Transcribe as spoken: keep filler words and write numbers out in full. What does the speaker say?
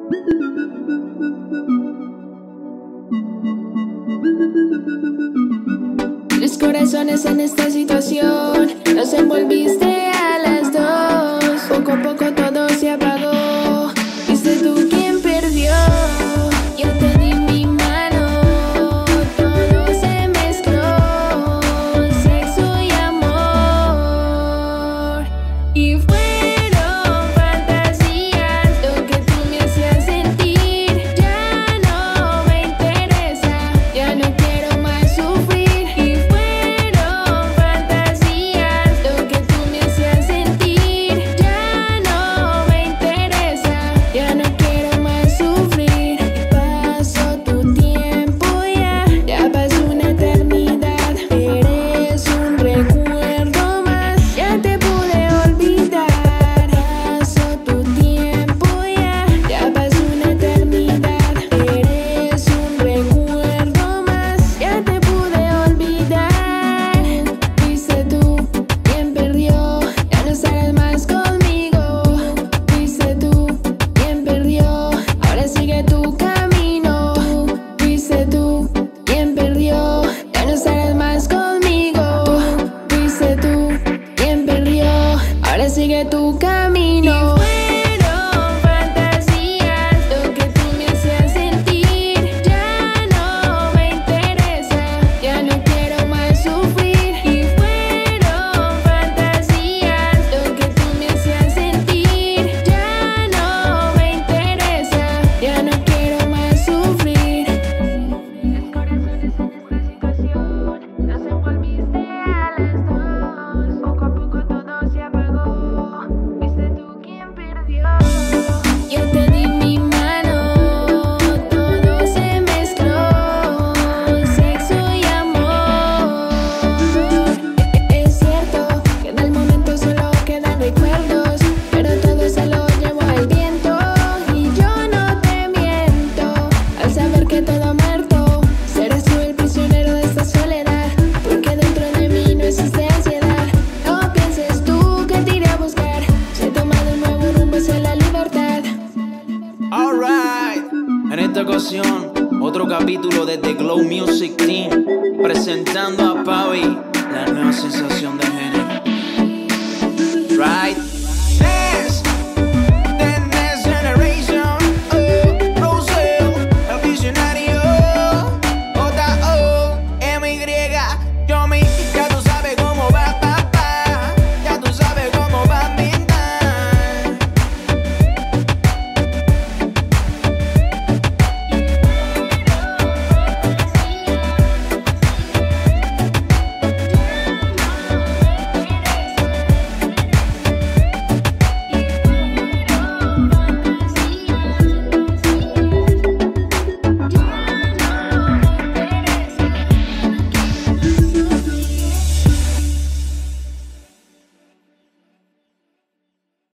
Tres corazones en esta situación, nos envolviste a las dos. Poco a poco todo se apagó. ¿Viste tú quién perdió? Yo te di mi mano, todo se mezcló, sexo y amor. Y fueron fantasías lo que tú me hacías sentir. Ya no me interesa, ya no quiero más sufrir. Y fueron fantasías lo que tú me hacías sentir. Ya no me interesa, ya no quiero más sufrir. Pasó tu tiempo ya, ya pasó una eternidad. Eres un recuerdo más, ya te pude olvidar. Pasó tu tiempo ya, ya pasó una eternidad. Eres un recuerdo más, ya te pude olvidar. Fuiste tú quien perdió, ya no estarás más conmigo. Fuiste tú quien perdió, ahora sigue tu camino. Fuiste tú quien perdió, ya no estarás más conmigo. Fuiste tú quien perdió, ahora sigue tu camino. Y fueron fantasías lo que tú me hacías sentir. Ya no me interesa, ya no quiero más sufrir. Y fueron fantasías lo que tú me hacías sentir. Ya no me interesa, ya no quiero más sufrir. Tres corazones en esta situación, nos envolviste a las dos. Poco a poco todo se apagó. Fuiste tú quien perdió. Yo te di mi mano, todo se mezcló, sexo y amor. Es cierto que en el momento solo quedan recuerdos, pero todo se lo llevó el viento. Y yo no te miento al saber que todo ha muerto. Serás tú el prisionero de esta soledad, porque dentro de mí no existe ansiedad. No pienses tú que te iré a buscar, si he tomado un nuevo rumbo hacia la libertad. Alright, en esta ocasión, otro capítulo de The Glow Music Team, presentando a Pavi, la nueva sensación de género. Right.